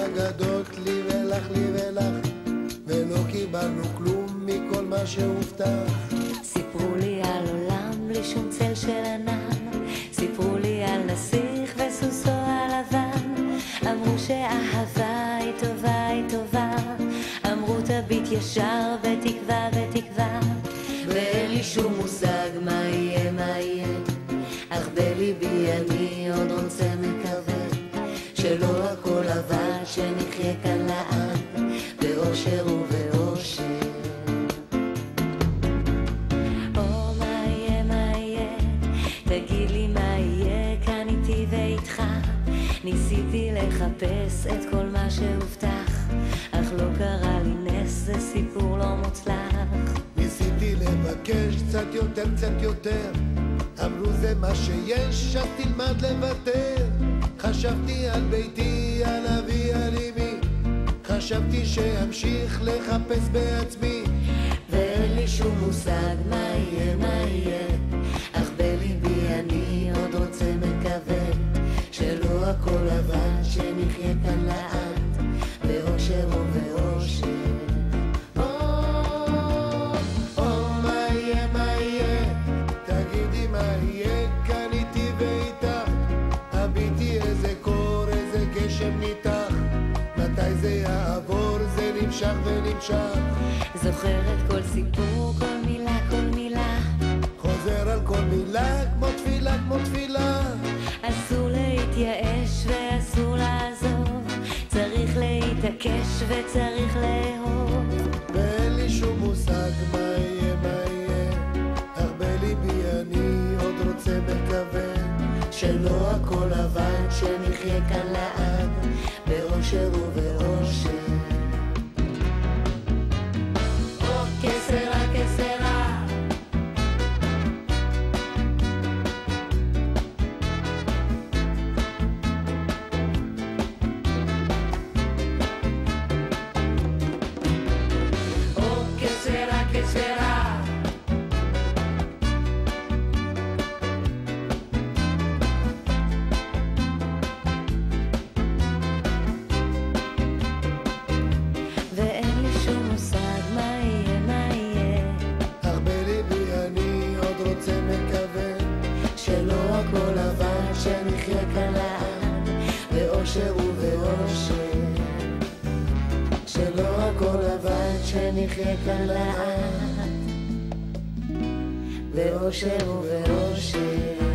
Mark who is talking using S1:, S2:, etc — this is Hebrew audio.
S1: אגדות לי ולך לי ולך, ולא קיבלנו כלום מכל מה שהובטח.
S2: סיפרו לי על עולם בלי שום צל של ענן, סיפרו לי על נסיך וסוסו הלבן, אמרו שאהבה היא טובה היא טובה, אמרו תביט ישר בתקווה בתקווה, ואין לי שום מושג מה יהיה מה יהיה, אך בליבי אני עוד רוצה מקווה שלא הכל לבן, שנחיה כאן לעד באושר ובאושר. או מה יהיה מה יהיה, תגיד לי מה יהיה כאן איתי ואיתך, ניסיתי לחפש את כל מה שהובטח, אך לא קרה לי נס, זה סיפור לא מוצלח.
S1: ניסיתי לבקש קצת יותר קצת יותר, אמרו זה מה שיש, אז תלמד לוותר. חשבתי על ביתי, על אבי, על אמי, חשבתי שאמשיך לחפש בעצמי,
S2: ואין לי שום מושג מה יהיה מה יהיה, אך בליבי אני עוד רוצה מקווה שלא הכל לבן, שנחיה כאן לעד באושר ובאושר.
S1: מה יהיה מה יהיה, תגידי מה יהיה כאן איתי ואיתך, הביטי איזה קור איזה גשם ניתח, מתי זה יעבור, זה נמשך ונמשך.
S2: זוכרת כל סיפור, כל מילה, כל מילה,
S1: חוזר על כל מילה כמו תפילה, כמו תפילה.
S2: אסור להתייאש ואסור לעזוב, צריך להתעקש וצריך לאהוב.
S1: ואין לי שום מושג מה יהיה מה יהיה, אך בליבי אני עוד רוצה מקווה
S2: שלא הכל לבן, שנחיה כאן לעד באושר ובאושר. Que será, que será? Oh, que será, que será? ואין לי שום מושג מה יהיה מה יהיה,
S1: אך בליבי אני עוד רוצה מקווה
S2: שלא הכל לבן, שנחיה כאן לעד באושר ובאושר. שלא הכל לבן, שנחיה כאן לעד באושר ובאושר.